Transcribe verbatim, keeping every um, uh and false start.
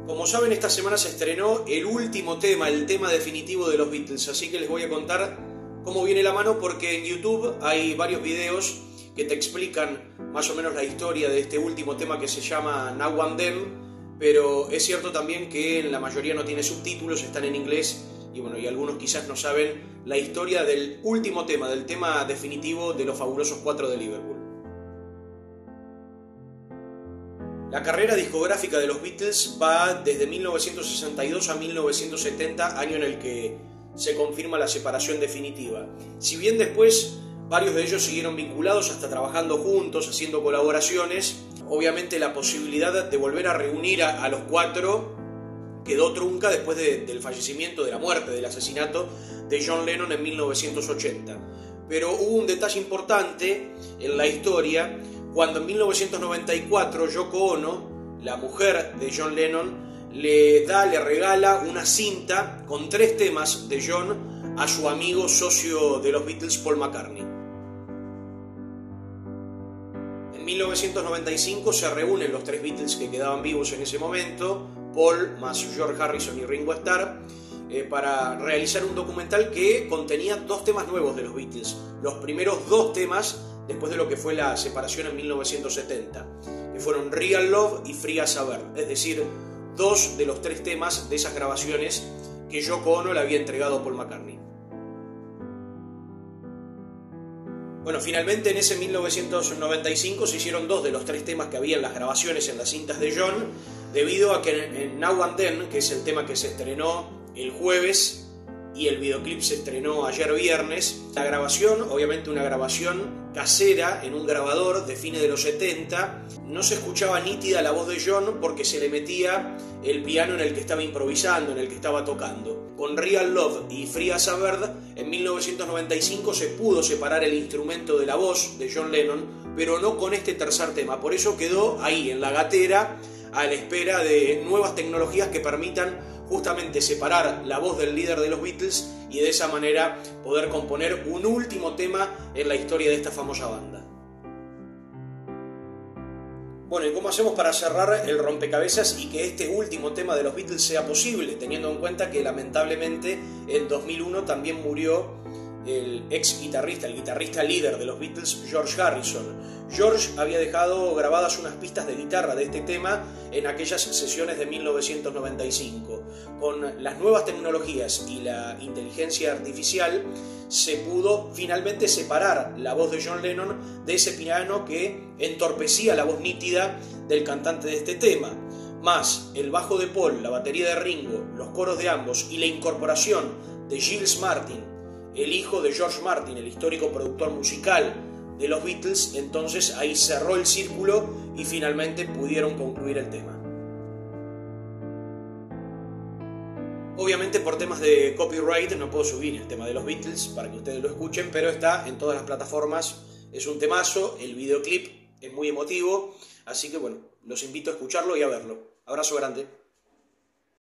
Como saben, esta semana se estrenó el último tema, el tema definitivo de los Beatles, así que les voy a contar cómo viene la mano, porque en YouTube hay varios videos que te explican más o menos la historia de este último tema que se llama Now and Then, pero es cierto también que la mayoría no tiene subtítulos, están en inglés, y bueno, y algunos quizás no saben la historia del último tema, del tema definitivo de los fabulosos cuatro de Liverpool. La carrera discográfica de los Beatles va desde mil novecientos sesenta y dos a mil novecientos setenta, año en el que se confirma la separación definitiva. Si bien después varios de ellos siguieron vinculados, hasta trabajando juntos, haciendo colaboraciones, obviamente la posibilidad de volver a reunir a, a los cuatro quedó trunca después de, del fallecimiento, de la muerte, del asesinato de John Lennon en mil novecientos ochenta. Pero hubo un detalle importante en la historia, cuando en mil novecientos noventa y cuatro Yoko Ono, la mujer de John Lennon, le da, le regala una cinta con tres temas de John a su amigo socio de los Beatles, Paul McCartney. En mil novecientos noventa y cinco se reúnen los tres Beatles que quedaban vivos en ese momento, Paul más George Harrison y Ringo Starr, eh, para realizar un documental que contenía dos temas nuevos de los Beatles, los primeros dos temas después de lo que fue la separación en mil novecientos setenta, que fueron Real Love y Free as a Bird, es decir, dos de los tres temas de esas grabaciones que Yoko Ono le había entregado a Paul McCartney. Bueno, finalmente en ese mil novecientos noventa y cinco se hicieron dos de los tres temas que había en las grabaciones, en las cintas de John, debido a que en Now and Then, que es el tema que se estrenó el jueves, y el videoclip se estrenó ayer viernes, la grabación, obviamente una grabación casera en un grabador de fines de los setenta, no se escuchaba nítida la voz de John porque se le metía el piano en el que estaba improvisando, en el que estaba tocando. Con Real Love y Free as a Bird, en mil novecientos noventa y cinco se pudo separar el instrumento de la voz de John Lennon, pero no con este tercer tema, por eso quedó ahí en la gatera a la espera de nuevas tecnologías que permitan justamente separar la voz del líder de los Beatles y de esa manera poder componer un último tema en la historia de esta famosa banda. Bueno, ¿y cómo hacemos para cerrar el rompecabezas y que este último tema de los Beatles sea posible, teniendo en cuenta que lamentablemente en dos mil uno también murió el ex guitarrista, el guitarrista líder de los Beatles, George Harrison? George había dejado grabadas unas pistas de guitarra de este tema en aquellas sesiones de mil novecientos noventa y cinco. Con las nuevas tecnologías y la inteligencia artificial se pudo finalmente separar la voz de John Lennon de ese piano que entorpecía la voz nítida del cantante de este tema, más el bajo de Paul, la batería de Ringo, los coros de ambos y la incorporación de Giles Martin, el hijo de George Martin, el histórico productor musical de los Beatles. Entonces ahí cerró el círculo y finalmente pudieron concluir el tema. Obviamente por temas de copyright no puedo subir el tema de los Beatles para que ustedes lo escuchen, pero está en todas las plataformas, es un temazo, el videoclip es muy emotivo, así que bueno, los invito a escucharlo y a verlo. Abrazo grande.